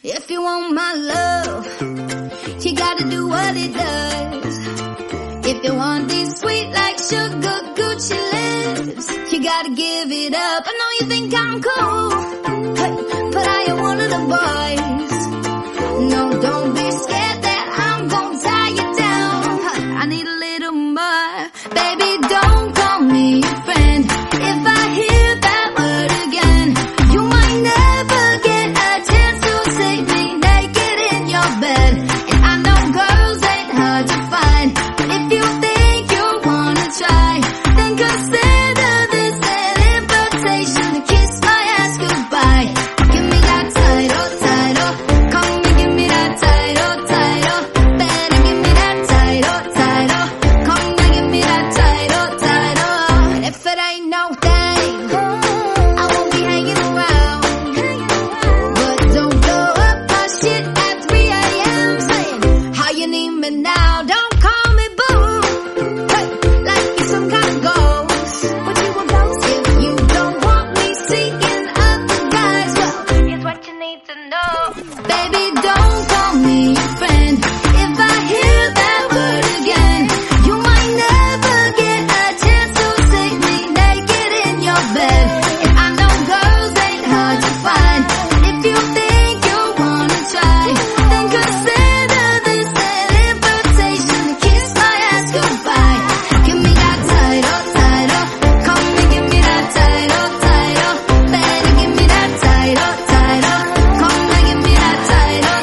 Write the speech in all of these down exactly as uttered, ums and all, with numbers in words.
If you want my love, you gotta do what it does. If you want these sweet like sugar Gucci lips, you gotta give it up. I know you think I'm cool, but I am one of the boys. No, don't be scared that I'm gonna tie you down. I need a little more. Baby, don't call me your friend. If I hear that word again, you might never get a chance to see me naked in your bed. And I know girls ain't hard to find, but if you think you wanna try, then consider this an invitation to kiss my ass goodbye. Give me that title, title. Come and give me that title, title. Better give me that title, title. Come and give me that title, title. And if it ain't no thing, I won't be hanging around. But don't blow up my shit at three a m saying how you need me now. Don't call me boo, hey, like you're some kind of ghost. What you a ghost? If you don't want me seeking other guys, well, here's what you need to know. Baby, don't call me your friend. If I hear that word again, you might never get a chance to see me naked in your bed. And I know girls ain't hard to find, but if you think you wanna try, then consider this an invitation to kiss my ass goodbye. Give me that title, title. Come and give me that title, title. Better give me that title, title. Come and give me that title,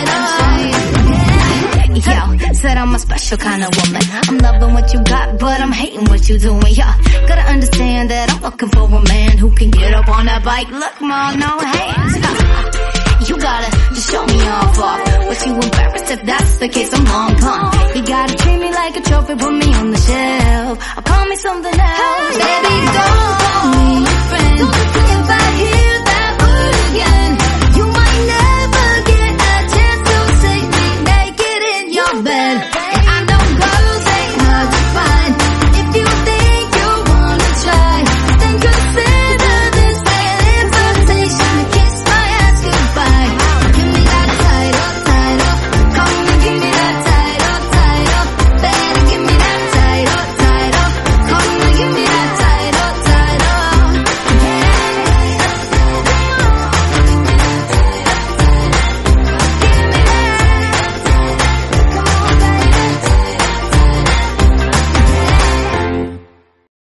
title. Yo, said I'm a special kind of woman. I'm loving what you got, but I'm hating what you doing. Yeah, gotta understand that I'm looking for a man who can get up on that bike. Look, mom, no hands. You gotta just show me off off. But you embarrassed if that's the case, I'm long gone. You gotta treat me like a trophy, put me on the shelf. Or call me something else. Baby,